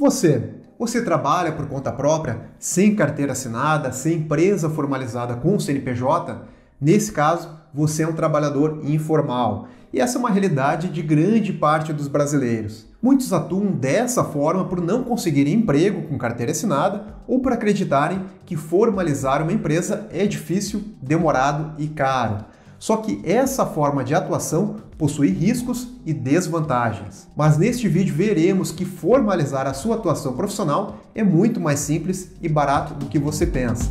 Você trabalha por conta própria, sem carteira assinada, sem empresa formalizada com o CNPJ? Nesse caso, você é um trabalhador informal. E essa é uma realidade de grande parte dos brasileiros. Muitos atuam dessa forma por não conseguirem emprego com carteira assinada ou por acreditarem que formalizar uma empresa é difícil, demorado e caro. Só que essa forma de atuação possui riscos e desvantagens. Mas neste vídeo veremos que formalizar a sua atuação profissional é muito mais simples e barato do que você pensa.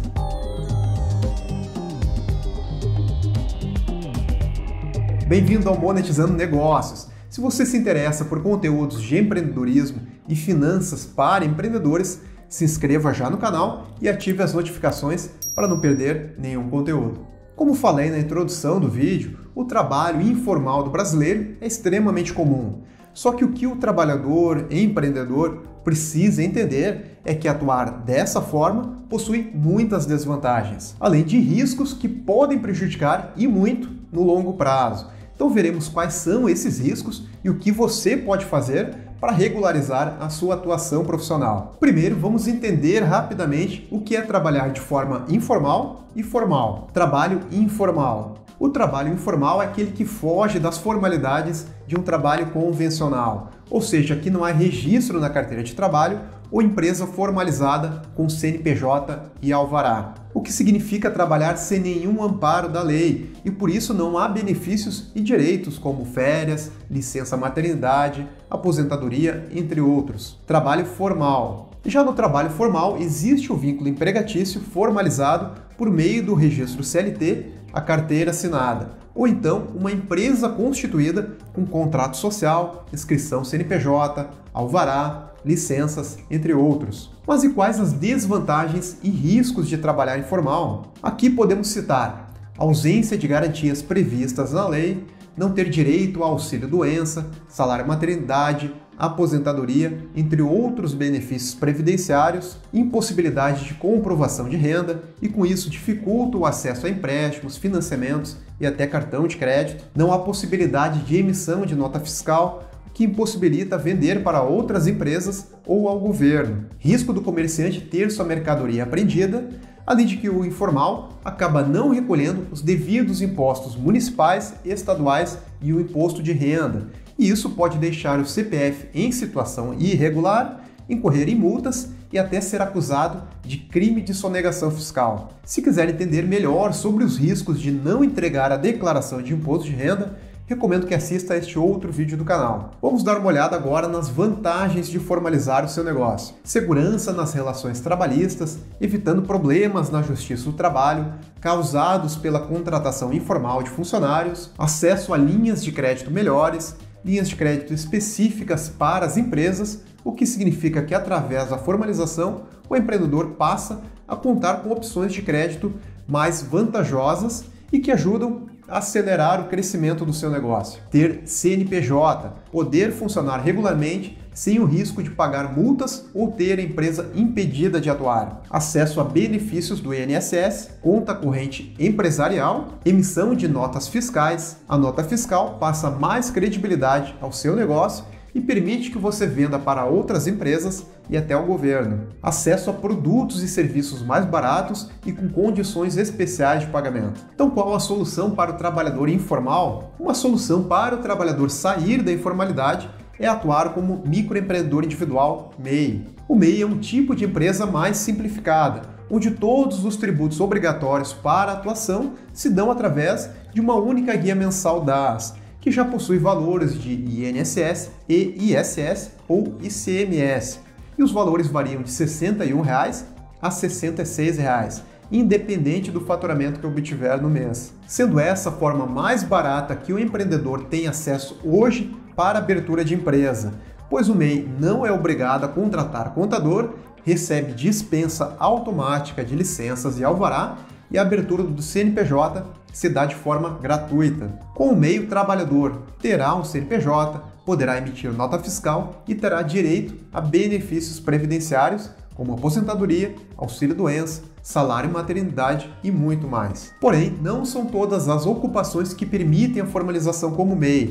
Bem-vindo ao Monetizando Negócios. Se você se interessa por conteúdos de empreendedorismo e finanças para empreendedores, se inscreva já no canal e ative as notificações para não perder nenhum conteúdo. Como falei na introdução do vídeo, o trabalho informal do brasileiro é extremamente comum. Só que o que o trabalhador empreendedor precisa entender é que atuar dessa forma possui muitas desvantagens, além de riscos que podem prejudicar e muito no longo prazo. Então veremos quais são esses riscos e o que você pode fazer para regularizar a sua atuação profissional. Primeiro, vamos entender rapidamente o que é trabalhar de forma informal e formal. Trabalho informal. O trabalho informal é aquele que foge das formalidades de um trabalho convencional, ou seja, que não há registro na carteira de trabalho ou empresa formalizada com CNPJ e alvará, o que significa trabalhar sem nenhum amparo da lei e por isso não há benefícios e direitos como férias, licença maternidade, aposentadoria, entre outros. Trabalho formal. Já no trabalho formal existe o vínculo empregatício formalizado por meio do registro CLT, a carteira assinada, ou então uma empresa constituída com contrato social, inscrição CNPJ, alvará, licenças, entre outros. Mas e quais as desvantagens e riscos de trabalhar informal? Aqui podemos citar ausência de garantias previstas na lei, não ter direito ao auxílio-doença, salário maternidade, aposentadoria, entre outros benefícios previdenciários, impossibilidade de comprovação de renda e com isso dificulta o acesso a empréstimos, financiamentos e até cartão de crédito. Não há possibilidade de emissão de nota fiscal, que impossibilita vender para outras empresas ou ao governo. Risco do comerciante ter sua mercadoria apreendida, além de que o informal acaba não recolhendo os devidos impostos municipais, estaduais e o imposto de renda. E isso pode deixar o CPF em situação irregular, incorrer em multas e até ser acusado de crime de sonegação fiscal. Se quiser entender melhor sobre os riscos de não entregar a declaração de imposto de renda, recomendo que assista a este outro vídeo do canal. Vamos dar uma olhada agora nas vantagens de formalizar o seu negócio. Segurança nas relações trabalhistas, evitando problemas na justiça do trabalho causados pela contratação informal de funcionários, acesso a linhas de crédito melhores, linhas de crédito específicas para as empresas, o que significa que através da formalização o empreendedor passa a contar com opções de crédito mais vantajosas e que ajudam a acelerar o crescimento do seu negócio. Ter CNPJ, poder funcionar regularmente sem o risco de pagar multas ou ter a empresa impedida de atuar. Acesso a benefícios do INSS, conta corrente empresarial, emissão de notas fiscais. A nota fiscal passa mais credibilidade ao seu negócio e permite que você venda para outras empresas e até o governo. Acesso a produtos e serviços mais baratos e com condições especiais de pagamento. Então, qual a solução para o trabalhador informal? Uma solução para o trabalhador sair da informalidade é atuar como microempreendedor individual, MEI. O MEI é um tipo de empresa mais simplificada, onde todos os tributos obrigatórios para a atuação se dão através de uma única guia mensal DAS, que já possui valores de INSS e ISS ou ICMS, e os valores variam de R$ 61 a R$ 66, independente do faturamento que obtiver no mês. Sendo essa a forma mais barata que o empreendedor tem acesso hoje para abertura de empresa, pois o MEI não é obrigado a contratar contador, recebe dispensa automática de licenças e alvará e a abertura do CNPJ se dá de forma gratuita. Com o MEI, o trabalhador terá um CNPJ, poderá emitir nota fiscal e terá direito a benefícios previdenciários como aposentadoria, auxílio-doença, salário maternidade e muito mais. Porém, não são todas as ocupações que permitem a formalização como MEI.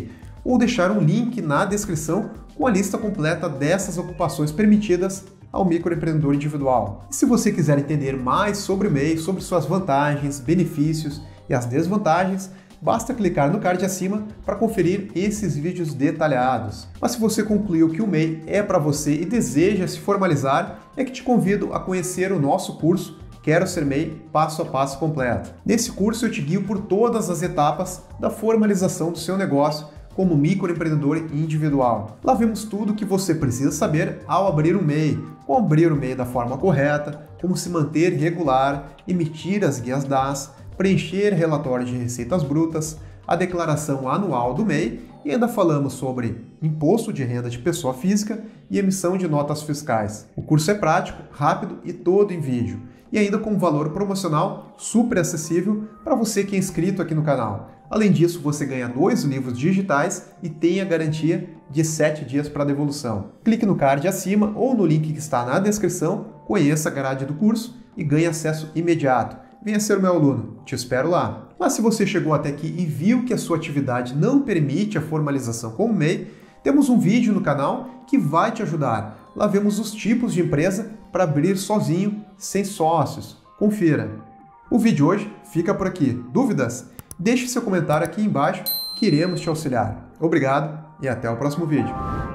ou deixar um link na descrição com a lista completa dessas ocupações permitidas ao microempreendedor individual. E se você quiser entender mais sobre o MEI, sobre suas vantagens, benefícios e as desvantagens, basta clicar no card acima para conferir esses vídeos detalhados. Mas se você concluiu que o MEI é para você e deseja se formalizar, é que te convido a conhecer o nosso curso Quero Ser MEI passo a passo completo. Nesse curso eu te guio por todas as etapas da formalização do seu negócio como microempreendedor individual. Lá vemos tudo o que você precisa saber ao abrir um MEI, como abrir o MEI da forma correta, como se manter regular, emitir as guias DAS, preencher relatório de receitas brutas, a declaração anual do MEI e ainda falamos sobre imposto de renda de pessoa física e emissão de notas fiscais. O curso é prático, rápido e todo em vídeo. E ainda com um valor promocional super acessível para você que é inscrito aqui no canal. Além disso, você ganha 2 livros digitais e tem a garantia de 7 dias para devolução. Clique no card acima ou no link que está na descrição, conheça a grade do curso e ganhe acesso imediato. Venha ser meu aluno, te espero lá. Mas se você chegou até aqui e viu que a sua atividade não permite a formalização como MEI, temos um vídeo no canal que vai te ajudar. Lá vemos os tipos de empresa para abrir sozinho, sem sócios. Confira. O vídeo de hoje fica por aqui. Dúvidas? Deixe seu comentário aqui embaixo que iremos te auxiliar. Obrigado e até o próximo vídeo.